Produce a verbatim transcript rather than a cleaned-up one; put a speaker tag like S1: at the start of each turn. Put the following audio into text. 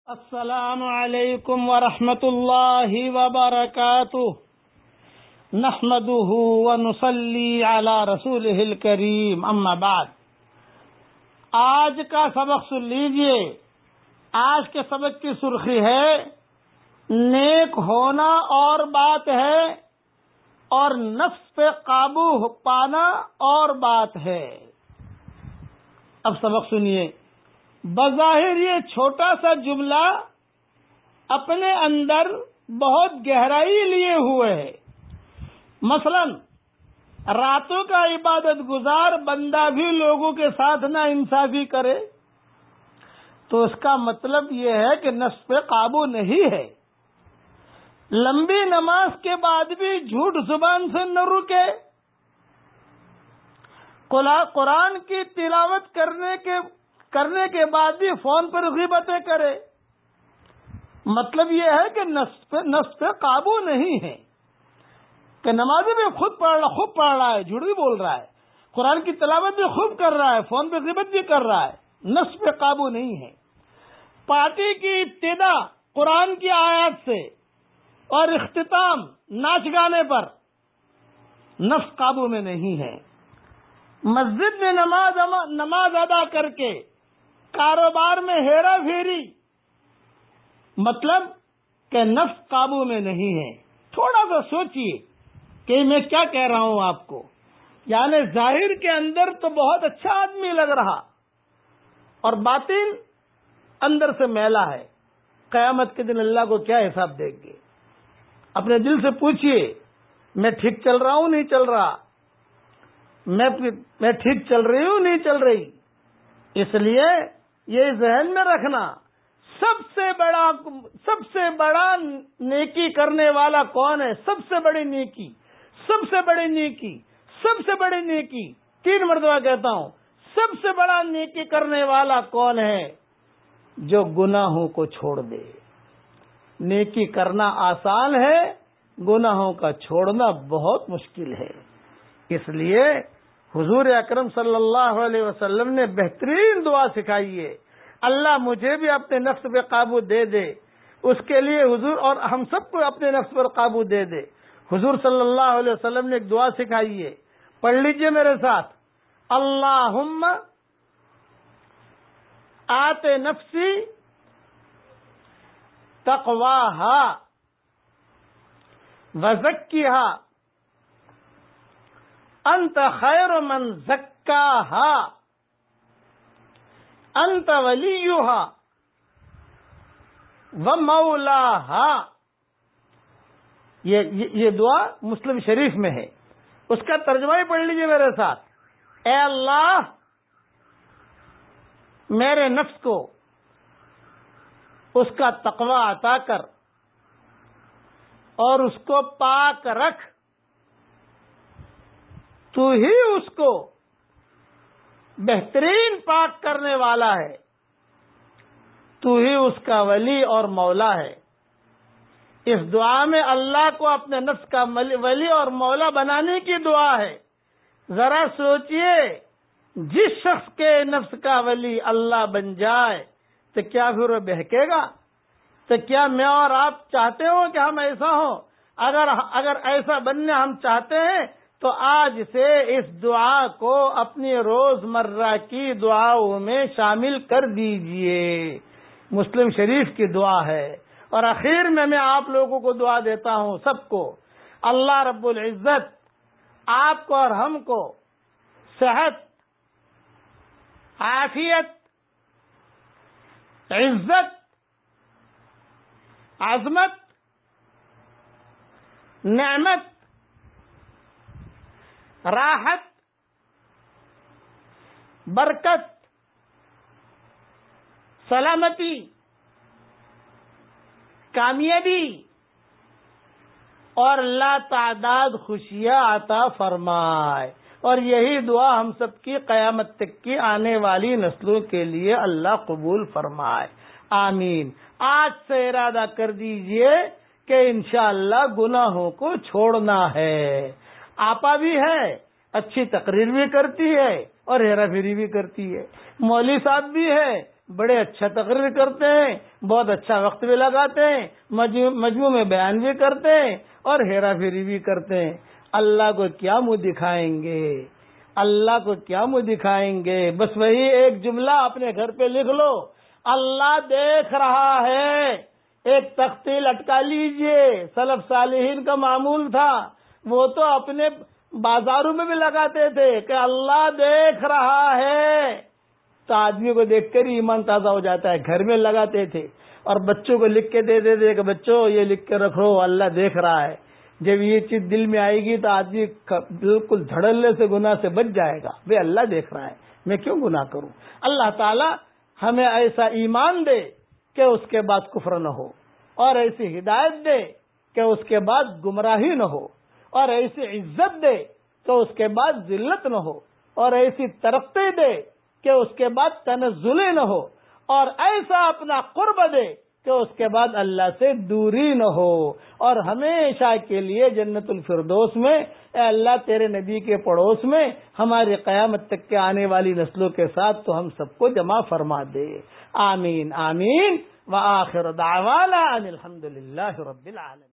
S1: السلام علیکم ورحمۃ اللہ وبرکاتہ نحمده ونصلی علی رسولہ الکریم اما بعد. آج کا سبق سن لیجئے. آج کے سبق کی سرخی ہے نیک ہونا اور بات ہے اور نفس پہ قابو پانا اور بات ہے. اب سبق سنیے. بظاہر یہ چھوٹا سا جملہ اپنے اندر بہت گہرائی لیے ہوئے ہے. مثلا راتوں کا عبادت گزار بندہ بھی لوگوں کے ساتھ نا انصافی کرے تو اس کا مطلب یہ ہے کہ نفس پہ قابو نہیں ہے. لمبی نماز کے بعد بھی جھوٹ زبان سے نہ رکے. قرآن کی تلاوت کرنے کے کرنے کے بعد بھی فون پر غیبتیں کرے. مطلب یہ ہے کہ نفس پہ نفس پہ قابو نہیں ہے کہ نمازیں بھی خود پڑھ رہا خوب پڑھ رہا ہے، جھوٹ بھی بول رہا ہے، قرآن کی تلاوت بھی خوب کر رہا ہے، فون پہ غیبت بھی کر رہا ہے. نفس پہ قابو نہیں ہے. پارٹی کی ابتدا قرآن کی آیات سے اور اختتام ناچ گانے پر، نفس قابو میں نہیں ہے. مسجد میں نماز نماز ادا کر کے کاروبار میں ہیرا پھیری، مطلب کہ نفس قابو میں نہیں ہے. تھوڑا سا سوچئے کہ میں کیا کہہ رہا ہوں آپ کو. یعنی ظاہر کے اندر تو بہت اچھا آدمی لگ رہا اور باطن اندر سے میلا ہے. قیامت کے دن اللہ کو کیا حساب دیں گے؟ اپنے دل سے پوچھئے میں ٹھیک چل رہا ہوں نہیں چل رہا، میں میں ٹھیک چل رہی ہوں نہیں چل رہی. اس لیے یہ ذہن میں رکھنا، سب سے بڑا سب سے بڑا نیکی کرنے والا کون ہے؟ سب سے بڑی نیکی سب سے بڑی نیکی سب سے بڑی نیکی تین مرتبہ کہتا ہوں، سب سے بڑا نیکی کرنے والا کون ہے؟ جو گناہوں کو چھوڑ دے. نیکی کرنا آسان ہے، گناہوں کا چھوڑنا بہت مشکل ہے. اس لیے حضور اکرم صلی اللہ علیہ وسلم نے بہترین دعا سکھائی ہے. اللہ مجھے بھی اپنے نفس پہ قابو دے دے. اس کے لیے حضور اور ہم سب کو اپنے نفس پر قابو دے دے. حضور صلی اللہ علیہ وسلم نے ایک دعا سکھائی ہے، پڑھ لیجئے میرے ساتھ. اللہم آت نفسی تقواہا وزکیہا انت خیر من زکاہا انت ولیہا ومولاہا. یہ یہ دعا مسلم شریف میں ہے. اس کا ترجمہ ہی پڑھ لیجئے میرے ساتھ. اے اللہ میرے نفس کو اس کا تقوی عطا کر اور اس کو پاک رکھ. تو ہی اس کو بہترین پاک کرنے والا ہے. تو ہی اس کا ولی اور مولا ہے. اس دعا میں اللہ کو اپنے نفس کا ولی اور مولا بنانے کی دعا ہے. ذرا سوچئے جس شخص کے نفس کا ولی اللہ بن جائے تو کیا پھر وہ بہکے گا؟ تو کیا میں اور آپ چاہتے ہو کہ ہم ایسا ہوں؟ اگر اگر ایسا بننے ہم چاہتے ہیں تو آج سے اس دعا کو اپنی روز مرہ کی دعاؤں میں شامل کر دیجئے. مسلم شریف کی دعا ہے. اور آخر میں میں آپ لوگوں کو دعا دیتا ہوں سب کو. اللہ رب العزت آپ کو اور ہم کو صحت، عافیت، عزت، عظمت، نعمت، راحت، برکت، سلامتی، کامیابی اور لا تعداد خوشیاں عطا فرمائے. اور یہی دعا ہم سب کی قیامت تک کی آنے والی نسلوں کے لیے اللہ قبول فرمائے. آمین. آج سے ارادہ کر دیجئے کہ انشاءاللہ گناہوں کو چھوڑنا ہے. آپا بھی ہے، اچھی تقریر بھی کرتی ہے اور ہیرا پھیری بھی کرتی ہے. مولوی صاحب بھی ہے، بڑے اچھا تقریر کرتے ہیں، بہت اچھا وقت بھی لگاتے ہیں، مجموع میں بیان بھی کرتے ہیں اور ہیرا پھیری بھی کرتے ہیں. اللہ کو کیا منہ دکھائیں گے؟ اللہ کو کیا منہ دکھائیں گے؟ بس وہی ایک جملہ اپنے گھر پہ لکھ لو، اللہ دیکھ رہا ہے. ایک تختی لٹکا لیجئے، سلف صالحین کا معمول تھا، وہ تو اپنے بازاروں میں بھی لگاتے تھے کہ اللہ دیکھ رہا ہے، تو آدمی کو دیکھ کر ہی ایمان تازہ ہو جاتا ہے. گھر میں لگاتے تھے اور بچوں کو لکھ کے دیتے تھے کہ بچوں یہ لکھ کے رکھو اللہ دیکھ رہا ہے. جب یہ چیز دل میں آئے گی تو آدمی بالکل دھڑلے سے گناہ سے بچ جائے گا. بے اللہ دیکھ رہا ہے، میں کیوں گناہ کروں؟ اللہ تعالی ہمیں ایسا ایمان دے کہ اس کے بعد کفر نہ ہو، اور ایسی ہدایت دے کہ اس کے بعد گمراہی نہ ہو، اور ایسی عزت دے کہ اس کے بعد ذلت نہ ہو، اور ایسی ترقی دے کہ اس کے بعد تنزلی نہ ہو، اور ایسا اپنا قرب دے کہ اس کے بعد اللہ سے دوری نہ ہو، اور ہمیشہ کے لیے جنت الفردوس میں اے اللہ تیرے نبی کے پڑوس میں ہماری قیامت تک کے آنے والی نسلوں کے ساتھ تو ہم سب کو جمع فرما دے. آمین آمین. وآخر دعوانا ان الحمد للہ رب العالمین.